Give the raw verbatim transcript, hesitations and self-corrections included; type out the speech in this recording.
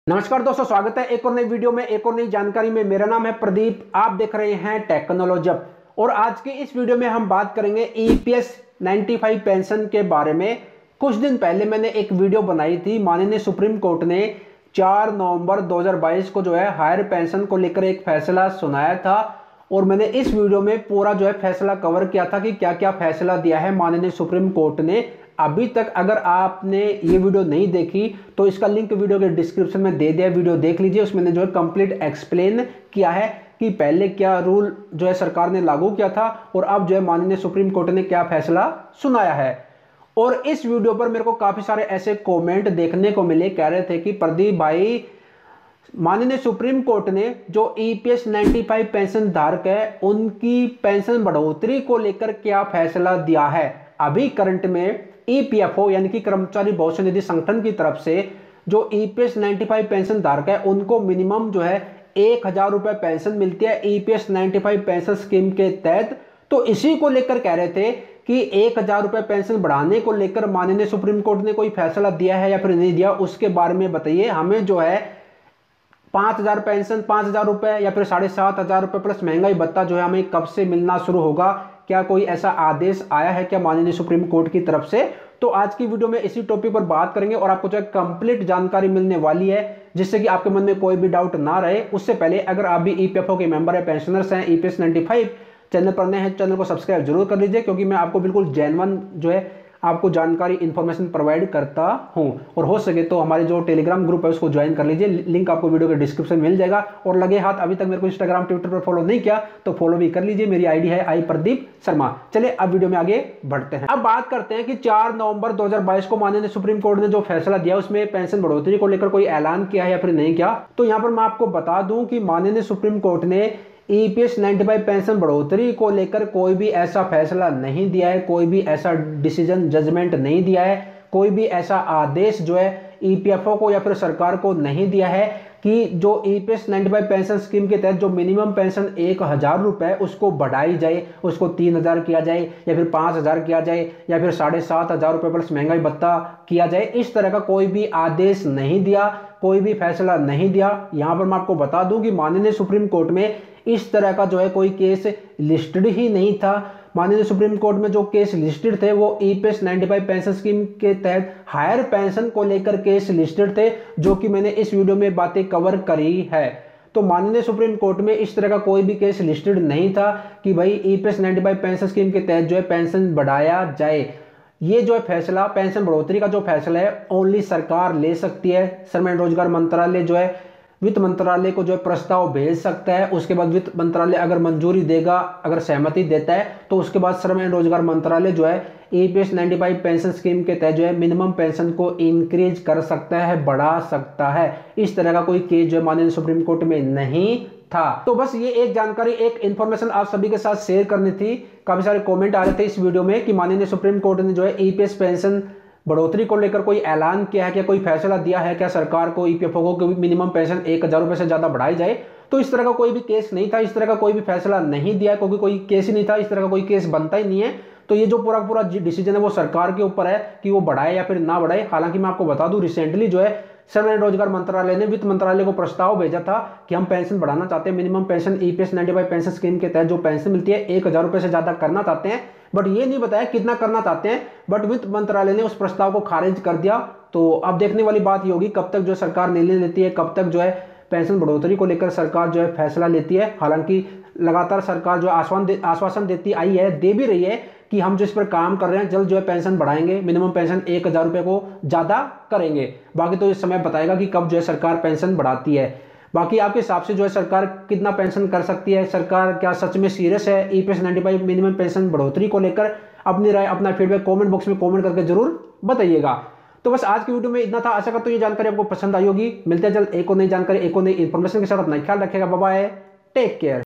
नमस्कार दोस्तों, स्वागत है एक और नई वीडियो में, एक और नई जानकारी में। मेरा नाम है प्रदीप, आप देख रहे हैं टेक्नोलॉजी। और आज की इस वीडियो में हम बात करेंगे ईपीएस पचानवे पेंशन के बारे में। कुछ दिन पहले मैंने एक वीडियो बनाई थी। माननीय सुप्रीम कोर्ट ने चार नवंबर दो हज़ार बाईस को जो है हायर पेंशन को लेकर एक फैसला सुनाया था, और मैंने इस वीडियो में पूरा जो है फैसला कवर किया था कि क्या क्या फैसला दिया है माननीय सुप्रीम कोर्ट ने। अभी तक अगर आपने ये वीडियो नहीं देखी तो इसका लिंक वीडियो के डिस्क्रिप्शन में दे दिया, वीडियो देख लीजिए। उसमें जो है कंप्लीट एक्सप्लेन किया है कि पहले क्या रूल जो है सरकार ने लागू किया था और अब जो है माननीय सुप्रीम कोर्ट ने क्या फैसला सुनाया है। और इस वीडियो पर मेरे को काफी सारे ऐसे कमेंट देखने को मिले, कह रहे थे कि प्रदीप भाई, माननीय सुप्रीम कोर्ट ने जो ईपीएस पचानवे पेंशन धारक है उनकी पेंशन बढ़ोतरी को लेकर क्या फैसला दिया है। अभी करंट में ईपीएफओ यानी कि कर्मचारी भविष्य निधि संगठन की तरफ से जो ईपीएस पचानवे पेंशन धारक है उनको मिनिमम जो है एक हजार रुपए पेंशन मिलती है ईपीएस पचानवे पेंशन स्कीम के तहत। तो इसी को लेकर कह रहे थे कि एक हजार रुपए पेंशन बढ़ाने को लेकर माननीय सुप्रीम कोर्ट ने कोई फैसला दिया है या फिर नहीं दिया, उसके बारे में बताइए। हमें जो है पांच हजार पेंशन, पांच हजार रुपए या फिर साढ़े सात हजार रुपए प्लस महंगाई भत्ता जो है हमें कब से मिलना शुरू होगा? क्या कोई ऐसा आदेश आया है क्या माननीय सुप्रीम कोर्ट की तरफ से? तो आज की वीडियो में इसी टॉपिक पर बात करेंगे और आपको जो है कंप्लीट जानकारी मिलने वाली है, जिससे कि आपके मन में कोई भी डाउट ना रहे। उससे पहले अगर आप भी ईपीएफओ के मेंबर है, पेंशनर्स हैं, ईपीएस पचानवे चैनल पर नए हैं, चैनल को सब्सक्राइब जरूर कर लीजिए, क्योंकि मैं आपको बिल्कुल जेन्युइन जो है आपको जानकारी इंफॉर्मेशन प्रोवाइड करता हूं। और हो सके तो हमारे जो टेलीग्राम ग्रुप है उसको ज्वाइन कर लीजिए, लिंक आपको वीडियो के डिस्क्रिप्शन में मिल जाएगा। और लगे हाथ अभी तक मेरे को इंस्टाग्राम ट्विटर पर फॉलो नहीं किया तो फॉलो भी कर लीजिए, मेरी आईडी है आई प्रदीप शर्मा। चलिए अब वीडियो में आगे बढ़ते हैं। अब बात करते हैं कि चार नवंबर दो हज़ार बाईस को माननीय सुप्रीम कोर्ट ने जो फैसला दिया उसमें पेंशन बढ़ोतरी को लेकर कोई ऐलान किया है या फिर नहीं किया। तो यहां पर मैं आपको बता दूं कि माननीय सुप्रीम कोर्ट ने ईपीएस पचानवे पेंशन बढ़ोतरी को लेकर कोई भी ऐसा फैसला नहीं दिया है, कोई भी ऐसा डिसीजन जजमेंट नहीं दिया है, कोई भी ऐसा आदेश जो है ईपीएफओ को या फिर सरकार को नहीं दिया है कि जो ईपीएस पचानवे पेंशन स्कीम के तहत जो मिनिमम पेंशन एक हजार रुपए उसको बढ़ाई जाए, उसको तीन हजार किया जाए या फिर पांच हजार किया जाए या फिर साढ़े सात हजार रुपए प्लस महंगाई भत्ता किया जाए। इस तरह का कोई भी आदेश नहीं दिया, कोई भी फैसला नहीं दिया। यहां पर मैं आपको बता दूं कि माननीय सुप्रीम कोर्ट में इस तरह का जो है कोई केस लिस्टेड ही नहीं था। माननीय सुप्रीम कोर्ट में जो केस लिस्टेड थे वो ईपीएस पचानवे पेंशन स्कीम के तहत हायर पेंशन को लेकर केस लिस्टेड थे, जो कि मैंने इस वीडियो में बातें कवर करी है। तो माननीय सुप्रीम कोर्ट में इस तरह का कोई भी केस लिस्टेड नहीं था कि भाई ईपीएस पचानवे पेंशन स्कीम के तहत जो है पेंशन बढ़ाया जाए। ये जो है फैसला, पेंशन बढ़ोतरी का जो फैसला है, ओनली सरकार ले सकती है। श्रम एवं रोजगार मंत्रालय जो है वित्त मंत्रालय को जो है प्रस्ताव भेज सकता है। उसके बाद वित्त मंत्रालय अगर मंजूरी देगा, अगर सहमति देता है, तो उसके बाद श्रम एवं रोजगार मंत्रालय जो है ईपीएस पचानवे पेंशन स्कीम के तहत जो है मिनिमम पेंशन को इंक्रीज कर सकता है, बढ़ा सकता है। इस तरह का कोई केस जो है माननीय सुप्रीम कोर्ट में नहीं था। तो बस ये एक जानकारी, एक इंफॉर्मेशन आप सभी के साथ शेयर करनी थी। काफी सारे कमेंट आ रहे थे इस वीडियो में कि माननीय सुप्रीम कोर्ट ने जो है ईपीएस पेंशन बढ़ोतरी को लेकर कोई ऐलान किया है क्या, कोई फैसला दिया है क्या सरकार को ईपीएफओ को मिनिमम पेंशन एक हजार रुपए से ज्यादा बढ़ाई जाए। तो इस तरह का कोई भी केस नहीं था, इस तरह का कोई भी फैसला नहीं दिया, क्योंकि कोई केस ही नहीं था, इस तरह का कोई केस बनता ही नहीं है। तो ये जो पूरा पूरा डिसीजन है वो सरकार के ऊपर है कि वो बढ़ाए या फिर ना बढ़ाए। हालांकि मैं आपको बता दूं, रिसेंटली जो है श्रम एवं रोजगार मंत्रालय ने वित्त मंत्रालय को प्रस्ताव भेजा था कि हम पेंशन बढ़ाना चाहते हैं, मिनिमम पेंशन ईपीएस पचानवे पेंशन स्कीम के तहत जो पेंशन मिलती है एक हजार रुपए से ज्यादा करना चाहते हैं, बट ये नहीं बताया कितना करना चाहते हैं। बट वित्त मंत्रालय ने उस प्रस्ताव को खारिज कर दिया। तो अब देखने वाली बात ये होगी कब तक जो सरकार निर्णय लेती है, कब तक जो है पेंशन बढ़ोतरी को लेकर सरकार जो है फैसला लेती है। हालांकि लगातार सरकार जो आश्वासन दे, आश्वासन देती आई है, दे भी रही है कि हम जो इस पर काम कर रहे हैं, जल्द जो है पेंशन बढ़ाएंगे, मिनिमम पेंशन एक हजार रुपए को ज्यादा करेंगे। बाकी तो इस समय बताएगा कि कब जो है सरकार पेंशन बढ़ाती है। बाकी आपके हिसाब से जो है सरकार कितना पेंशन कर सकती है, सरकार क्या सच में सीरियस है ईपीएस पचानवे मिनिमम पेंशन बढ़ोतरी को लेकर? अपनी राय, अपना फीडबैक कमेंट बॉक्स में कमेंट करके जरूर बताइएगा। तो बस आज की वीडियो में इतना था। आशा करता हूं ये जानकारी आपको पसंद आई होगी। मिलते हैं जल्द एक और नई जानकारी, एक और नई इंफॉर्मेशन के साथ। अपना ख्याल रखिएगा। Bye bye, take care.